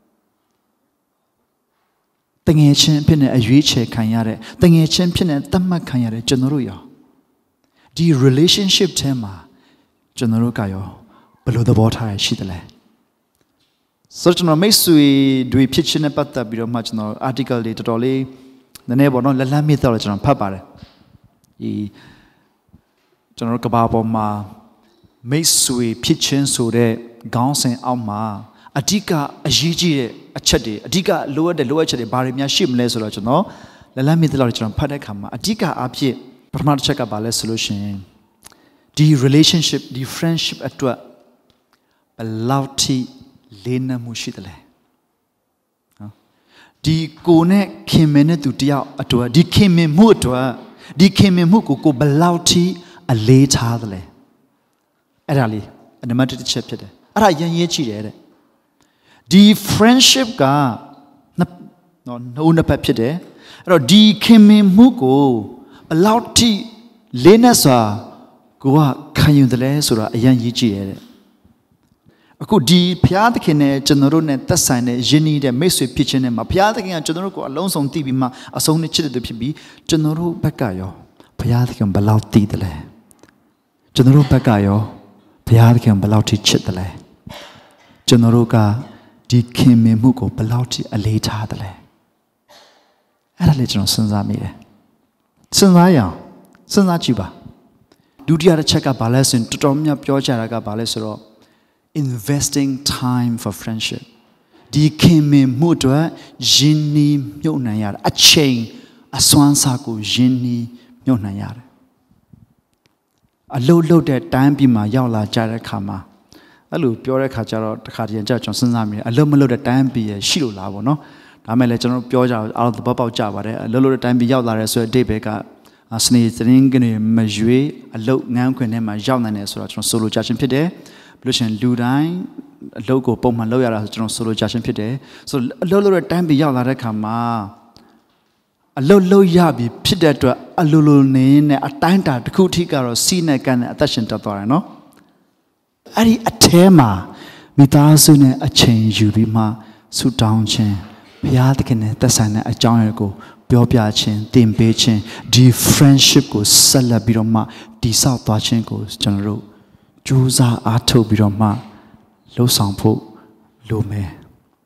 တငယ်ချင်းဖြစ်နေအရွေးချယ်ခံရတဲ့တငယ်ချင်းဖြစ်နေတတ်မှတ်ခံရတဲ့ကျွန်တော်တို့ရောဒီ relationship ထဲမှာကျွန်တော်တို့ကရောဘယ်လိုသဘောထားရရှိသလဲဆိုတော့ကျွန်တော်မိတ်ဆွေတွေဖြစ်ချင်းနဲ့ပတ်သက်ပြီးတော့မှကျွန်တော် article တွေတော်တော်လေးနည်းနည်းပေါ့နော်လက်လန်းမြစ်တော့ကျွန်တော်ဖတ်ပါတယ်ဒီကျွန်တော်ကဘာပေါ်မှာမိတ်ဆွေဖြစ်ချင်းဆိုတဲ့ခေါင်းစဉ်အောက်မှာအဓိကအရေးကြီးတဲ့အချက်တွေအဓိကလိုအပ်တဲ့လိုအပ်ချက်တွေဘာတွေများရှိမလဲဆိုတော့ကျွန်တော်လက်လန်းမြစ်တော့ကျွန်တော်ဖတ်တဲ့အခါမှာအဓိကအဖြစ်ပထမတစ်ချက်ကဘာလဲဆိုလို့ရှိရင်ဒီ relationship ဒီ friendship အတွက်ဘယ်လောက်ထိလေးနက်မှုရှိသလဲနော်ဒီကိုနဲ့ခင်မင်တဲ့သူတယောက်အတွက်ဒီခင်မင်မှုအတွက်ဒီခင်မင်မှုကိုကိုဘယ်လောက်ထိအလေးထားသလဲအဲ့ဒါလေးအနမတစ်ချက်ဖြစ်တယ်အဲ့ဒါရန်ရေးကြည့်တယ်တဲ့ဒီ friendship ကနော်နှုတ်နှစ်ဖက်ဖြစ်တယ်အဲ့တော့ဒီခင်မင်မှုကိုဘယ်လောက်ထိလေးနက်စွာကိုကခံယူတယ်လဲဆိုတာအရန်ရေးကြည့်တယ်တဲ့အခုဒီဘုရားသခင်နဲ့ကျွန်တော်တို့နဲ့သက်ဆိုင်တဲ့ယဉ်နီးတဲ့မိတ်ဆွေဖြစ်ခြင်းနဲ့မှာဘုရားသခင်ကကျွန်တော်တို့ကိုအလုံးစုံတည်ပြီးမှအဆုံးနဲ့ချစ်တဲ့သူဖြစ်ပြီးကျွန်တော်တို့ဘက်ကရောဘုရားသခင်ဘယ်လောက်တည်တယ်လဲကျွန်တော်တို့ဘက်ကရောဘုရားသခင်ဘယ်လောက်ထိချစ်တယ်လဲကျွန်တော်တို့ကဒီခင်မင်မှုကိုဘယ်လောက်ထိအလေးထားတယ်လဲအဲ့ဒါလေးကျွန်တော်စဉ်းစားမိတယ်စဉ်းစားရအောင်စဉ်းစားကြည့်ပါဒုတိယတစ်ချက်ကဘာလဲဆိုရင်တော်တော်များပြောကြတာကဘာလဲဆိုတော့investing time for friendship ဒီခင်မင်မှုတွေယဉ်နီးမြုပ်နှံရတယ်အချိန်အစွမ်းစားကိုယဉ်နီးမြုပ်နှံရတယ်အလုပ်လုပ်တဲ့တိုင်းပြည်မှာရောက်လာကြတဲ့အခါမှာအဲ့လိုပြောတဲ့အခါကျတော့တခါတည်းကျကျွန်တော်စဉ်းစားမိတယ်အလုပ်မလုပ်တဲ့တိုင်းပြည်ရရှိလို့လားပေါ့နော်ဒါမဲ့လည်းကျွန်တော်ပြောကြအောင်သဘောပေါက်ကြပါတယ်အလုပ်လုပ်တဲ့တိုင်းပြည်ရောက်လာတဲ့ဆိုတဲ့အဓိပ္ပာယ်ကစနေသတင်းကနေမရွေးအလုပ်ငန်းခွင်ထဲမှာရောက်နိုင်တယ်ဆိုတော့ကျွန်တော်ဆိုလိုချခြင်းဖြစ်တယ်လို့ရှင်လူတိုင်းအလုပ်ကိုပုံမှန်လုပ်ရတာဆိုကျွန်တော်ဆိုလိုချခြင်းဖြစ်တယ်ဆိုအလုပ်လုပ်တဲ့တိုင်းပြည်ရောက်လာတဲ့ခါမှာအလုပ်လုပ်ရပြီဖြစ်တဲ့အတွက်အလိုလိုနေနဲ့အတိုင်းတာတစ်ခုထိကတော့စီးနဲ့ကန်နဲ့အသက်ရှင်တက်သွားတယ်နော်အဲ့ဒီအထဲမှာမိသားစုနဲ့အချိန်ယူပြီးမှဆူတောင်းခြင်းဘုရားသခင်နဲ့သက်ဆိုင်တဲ့အကြောင်းအရာကိုပြောပြခြင်းတင်ပေးခြင်းဒီ friendship ကိုဆက်လက်ပြီးတော့မှတည်ဆောက်သွားခြင်းကိုကျွန်တော်တို့ကြိုးစားအားထုတ်ပြီးတော့မှလှုပ်ဆောင်ဖို့လိုမယ်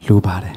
လိုပါတယ်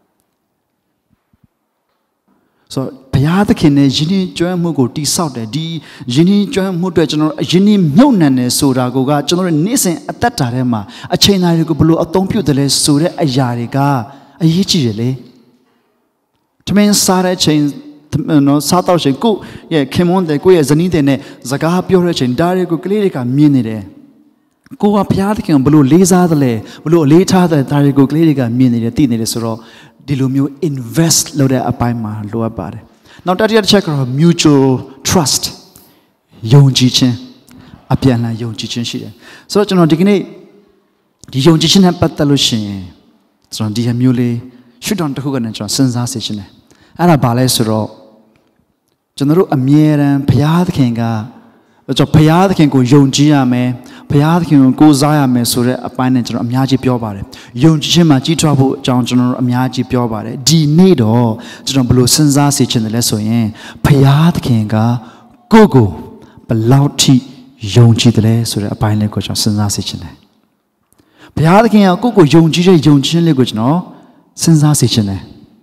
ဆိုဘုရားသခင်နဲ့ယဉ်ကျေးကျွမ်းမှုကိုတိဆောက်တယ်ဒီယဉ်ကျေးကျွမ်းမှုတွေကျွန်တော်ယဉ်ကျေးမြုပ်နှံတယ်ဆိုတာကကျွန်တော်နေ့စဉ်အသက်တာထဲမှာအချိန်တိုင်းကိုဘလို့အသုံးပြုတယ်လဲဆိုတဲ့အရာတွေကအရေးကြီးတယ်လေတမင်စားတဲ့အချိန်နော်စားတော့ချိန်ကိုရဲ့ခင်မွန်းတဲ့ကိုရဲ့ဇနီးတဲ့နဲ့စကားပြောတဲ့အချိန်ဒါတွေကိုကလေးတွေကမြင်နေတယ်ကိုကဘုရားသခင်ဘလို့လေးစားတယ်လဲဘလို့အလေးထားတယ်ဒါတွေကိုကလေးတွေကမြင်နေတယ်သိနေတယ်ဆိုတော့ဒီလိုမျိုး invest လုပ်တဲ့အပိုင်းမှာလိုအပ်ပါတယ်နောက်တတိယတစ်ချက်ကတော့ mutual trust ယုံကြည်ခြင်းအပြန်အလှန်ယုံကြည်ခြင်းရှိတယ်ဆိုတော့ကျွန်တော်ဒီကနေ့ဒီယုံကြည်ခြင်းနဲ့ပတ်သက်လို့ရှိရင်ကျွန်တော်ဒီမျိုးလေးရှုထောင့်တစ်ခုကနေကျွန်တော်စဉ်းစားစေချင်တယ်အဲ့ဒါဘာလဲဆိုတော့ကျွန်တော်တို့အမြဲတမ်းဘုရားသခင်ကကျွန်တော်ဘုရားသခင်ကိုယုံကြည်ရမယ်ဘုရားသခင်ကိုကိုးစားရမယ်ဆိုတဲ့အပိုင်းနဲ့ကျွန်တော်အများကြီးပြောပါတယ်ယုံကြည်ခြင်းမှာကြီးထွားဖို့အကြောင်းကျွန်တော်တို့အများကြီးပြောပါတယ်ဒီနေ့တော့ကျွန်တော်ဘယ်လိုစဉ်းစားစေချင်တယ်လဲဆိုရင်ဘုရားသခင်ကကိုယ့်ကိုဘယ်လောက်ထိယုံကြည်တယ်လဲဆိုတဲ့အပိုင်းလေးကိုကျွန်တော်စဉ်းစားစေချင်တယ်ဘုရားသခင်ကကိုယ့်ကိုယုံကြည်တဲ့ယုံကြည်ခြင်းလေးကိုကျွန်တော်စဉ်းစားစေချင်တယ်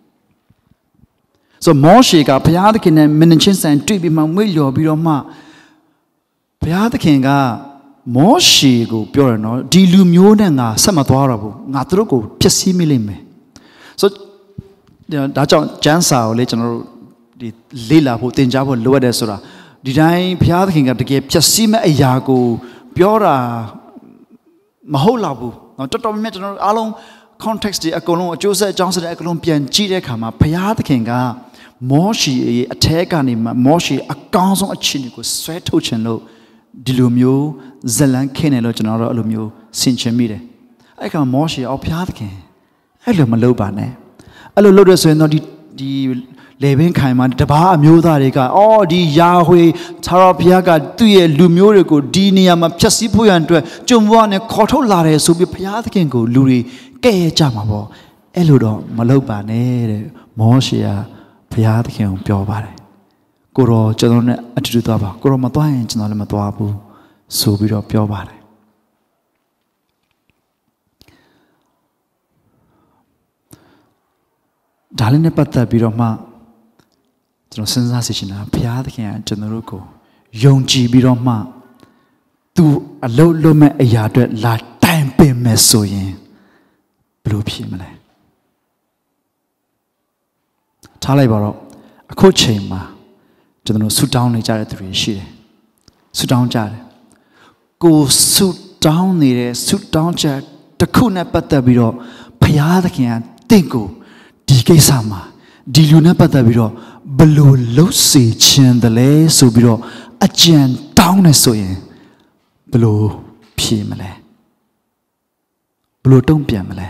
ဆိုမောရှေကဘုရားသခင်နဲ့မင်းချင်းဆန်တွေ့ပြီးမှမွေ့လျော်ပြီးတော့မှဘုရားသခင်ကမောရှေကိုပြောတယ်နော်ဒီလူမျိုးနဲ့ငါဆက်မသွားတော့ဘူးငါတို့ကိုဖျက်ဆီးမိလိမ့်မယ်ဆိုဒါကြောင့်ကျမ်းစာကိုလေကျွန်တော်တို့ဒီလေ့လာဖို့သင်ကြားဖို့လိုအပ်တယ်ဆိုတာဒီတိုင်းဘုရားသခင်ကတကယ်ဖျက်ဆီးမဲ့အရာကိုပြောတာမဟုတ်တော့ဘူးနော်တော်တော်များများကျွန်တော်တို့အားလုံး context တွေအကုန်လုံးအကျိုးဆက်အကြောင်းဆက်တဲ့အကုန်လုံးပြန်ကြည့်တဲ့အခါမှာဘုရားသခင်ကမောရှေရဲ့အထက်ကနေမှမောရှေအကောင်းဆုံးအခြေအနေကိုဆွဲထုတ်ခြင်းလို့ဒီလိုမျိုးဇလန်ခင်းတယ်လို့ကျွန်တော်တို့အဲ့လိုမျိုးဆင်ခြင်မိတယ်အဲ့ကမောရှေအော်ဘုရားသခင်အဲ့လိုမလုပ်ပါနဲ့အဲ့လိုလုပ်ရဆိုရင်တော့ဒီဒီလေဘင်းခိုင်မှာတပားအမျိုးသားတွေကအော်ဒီယာဟွေသာရဘုရားကသူ့ရဲ့လူမျိုးတွေကိုဒီနေရာမှာဖျက်ဆီးဖို့ရန်အတွက်ကြုံဘွားနဲ့ခေါ်ထုတ်လာတယ်ဆိုပြီးဘုရားသခင်ကိုလူတွေကဲ့ရဲ့ကြမှာပေါ့အဲ့လိုတော့မလုပ်ပါနဲ့တဲ့မောရှေကဘုရားသခင်ကိုပြောပါတယ်ကိုရောကျွန်တော်နဲ့အတူတူသွားပါကိုရောမသွားရင်ကျွန်တော်လည်းမသွားဘူးဆိုပြီးတော့ပြောပါတယ်ဒါလည်းနဲ့ပတ်သက်ပြီးတော့မှကျွန်တော်စဉ်းစားစီချင်တာဘုရားသခင်ကကျွန်တော်တို့ကိုယုံကြည်ပြီးတော့မှသူအလုံးလုံးမဲ့အရာအတွက်လာတိုင်ပင်မယ်ဆိုရင်ဘယ်လိုဖြစ်မလဲထားလိုက်ပါတော့အခုချိန်မှာကျွန်တော်ဆူတောင်းနေကြတဲ့သူတွေရှိတယ်ဆူတောင်းကြတယ်ကိုဆူတောင်းနေတဲ့ဆူတောင်းချက်တစ်ခုနဲ့ပတ်သက်ပြီးတော့ဘုရားသခင်ကတင့်ကိုဒီကိစ္စမှာဒီလူနဲ့ပတ်သက်ပြီးတော့ဘယ်လိုလှုပ်စေခြင်းတလဲဆိုပြီးတော့အကြံတောင်းနေဆိုရင်ဘယ်လိုဖြေမလဲဘယ်လိုတုံ့ပြန်မလဲ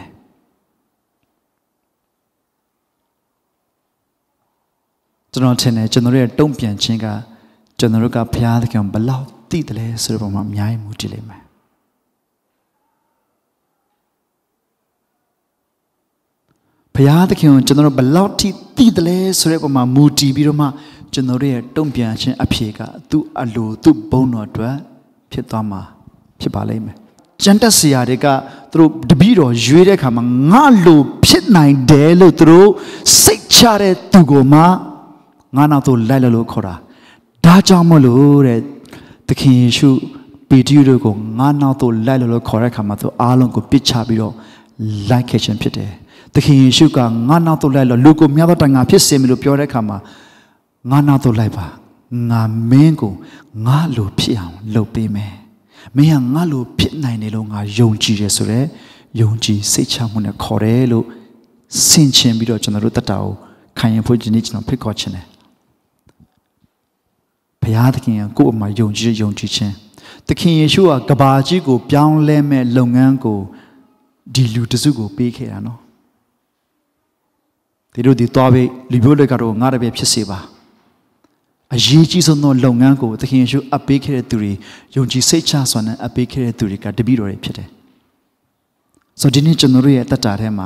ကျွန်တော်ထင်တယ်ကျွန်တော်ရဲ့တုံ့ပြန်ခြင်းကကျွန်တော်တို့ကဘုရားသခင်ဘယ်လောက်သိတယ်လဲဆိုတဲ့ပုံမှာအများကြီးမူတည်လိမ့်မယ်ဘုရားသခင်ကိုကျွန်တော်တို့ဘယ်လောက်ထိသိတယ်လဲဆိုတဲ့ပုံမှာမူတည်ပြီးတော့မှကျွန်တော်တို့ရဲ့တုံ့ပြန်ခြင်းအဖြေကသူ့အလိုသူ့ဘုန်းတော်အတွက်ဖြစ်သွားမှာဖြစ်ပါလိမ့်မယ်ကျန်တဲ့ဆရာတွေကသူတို့တပည့်တော်ရွေးတဲ့အခါမှာငါလိုဖြစ်နိုင်တယ်လို့သူတို့စိတ်ချတဲ့သူကိုမှငါနောက်သို့လိုက်လို့ခေါ်တာဒါကြောင့်မလို့တဲ့သခင်ယေရှုပေတရုတို့ကိုငါနောက်သို့လိုက်လို့ခေါ်တဲ့အခါမှာသူအားလုံးကိုပစ်ချပြီးတော့လိုက်ခဲ့ခြင်းဖြစ်တယ်သခင်ယေရှုကငါနောက်သို့လိုက်လို့လူကိုမြတ်သောတိုင်ငါဖြစ်စေမလို့ပြောတဲ့အခါမှာငါနောက်သို့လိုက်ပါငါမင်းကိုငါလိုဖြစ်အောင်လုပ်ပေးမယ်မင်းကငါလိုဖြစ်နိုင်တယ်လို့ငါယုံကြည်တယ်ဆိုတော့ယုံကြည်စိတ်ချမှုနဲ့ခေါ်တယ်လို့ဆင်ခြင်ပြီးတော့ကျွန်တော်တို့တတ်တာကိုခံရင်ဖို့ဒီနေ့ကျွန်တော်ဖိတ်ခေါ်ခြင်းတယ်ဘုရားသခင်ကကိုယ့်အမှာယုံကြည်ယုံကြည်ခြင်းသခင်ယေရှုကကဘာကြီးကိုပြောင်းလဲမဲ့လုပ်ငန်းကိုဒီလူတစုကိုပေးခဲ့တာနော်ဒီလိုဒီသွားပြီးလူမျိုးတွေကတော့ငါတပည့်ဖြစ်စေပါအရေးကြီးဆုံးသောလုပ်ငန်းကိုသခင်ယေရှုအပ်ပေးခဲ့တဲ့သူတွေယုံကြည်စိတ်ချစွာနဲ့အပ်ပေးခဲ့တဲ့သူတွေကတပည့်တော်တွေဖြစ်တယ်ဆိုတော့ဒီနေ့ကျွန်တော်တို့ရဲ့တတ်တာထဲမှာ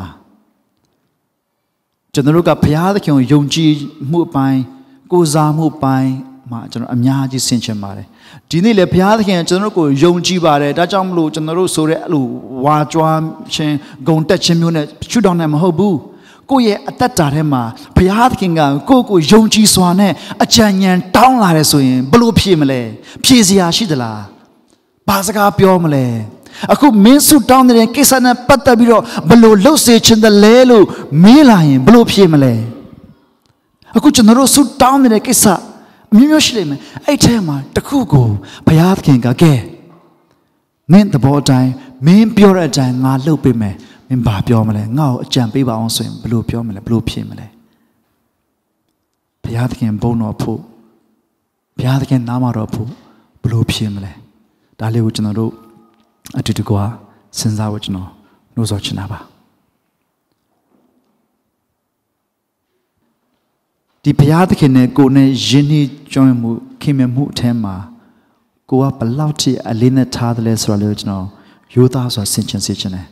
ကျွန်တော်တို့ကဘုရားသခင်ကိုယုံကြည်မှုအပိုင်းကိုးစားမှုအပိုင်းမှာကျွန်တော်အများကြီးဆင်ခြင်ပါတယ်ဒီနေ့လေဘုရားသခင်ကျွန်တော်တို့ကိုယုံကြည်ပါတယ်ဒါကြောင့်မလို့ကျွန်တော်တို့ဆိုတဲ့အဲ့လိုဝါကြွားခြင်းဂုဏ်တက်ခြင်းမျိုးနဲ့ရှုထောင့်နဲ့မဟုတ်ဘူးကိုယ့်ရဲ့အသက်တာထဲမှာဘုရားသခင်ကကိုယ့်ကိုယုံကြည်စွာနဲ့အကြံဉာဏ်တောင်းလာတယ်ဆိုရင်ဘယ်လိုဖြေမလဲဖြေစရာရှိသလားဘာစကားပြောမလဲအခုမင်းဆုတောင်းတဲ့ကိစ္စနဲ့ပတ်သက်ပြီးတော့ဘယ်လိုလှုပ်စေချင်တယ်လဲလို့မေးလာရင်ဘယ်လိုဖြေမလဲအခုကျွန်တော်တို့ဆုတောင်းတဲ့ကိစ္စအမျိုးမျိုးရှိနေမယ်အဲ့ထဲမှာတခုကိုဘုရားသခင်ကကဲမင်းသဘောတိုင်းမင်းပြောတဲ့အတိုင်းငါလှုပ်ပေးမယ်မင်းဘာပြောမလဲငါ့ကိုအကြံပေးပါအောင်ဆိုရင်ဘယ်လိုပြောမလဲဘယ်လိုဖြေမလဲဘုရားသခင်ဘုန်းတော်ဖို့ဘုရားသခင်နာမတော်ဖို့ဘယ်လိုဖြေမလဲဒါလေးကိုကျွန်တော်တို့အတူတကွာစဉ်းစားဖို့ကျွန်တော်နှိုးဆော်ချင်တာပါဒီဘုရားသခင်နဲ့ကိုယ်နဲ့ယဉ်နှီးကျွမ်းမှုခင်မမှုအထက်မှာကိုကဘလောက်ထိအလေးနဲ့ထားတယ်လဲဆိုတာလေးကိုကျွန်တော်ရိုးသားစွာဆင်ခြင်စေချင်တယ်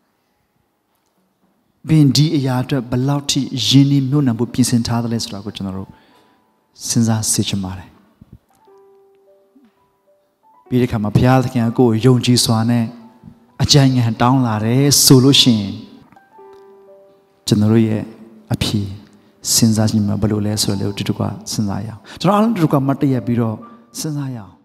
ဘင်ဒီအရာအတွက်ဘလောက်ထိယဉ်နှီးမြုပ်နှံဖို့ပြင်ဆင်ထားတယ်လဲဆိုတာကိုကျွန်တော်တို့စဉ်းစားစေချင်ပါတယ်ပြီးတဲ့အခါမှာဘုရားသခင်ကကိုယ်ကိုယုံကြည်စွာနဲ့အကြံဉာဏ်တောင်းလာတယ်ဆိုလို့ရှိရင်ကျွန်တော်တို့ရဲ့အဖြေစဉ်းစားကြည့်မှာဘယ်လိုလဲဆိုတော့ဒီတစ်ခါစဉ်းစားရအောင်ကျွန်တော်အားလုံးဒီတစ်ခါမတ်တရက်ပြီးတော့စဉ်းစားရအောင်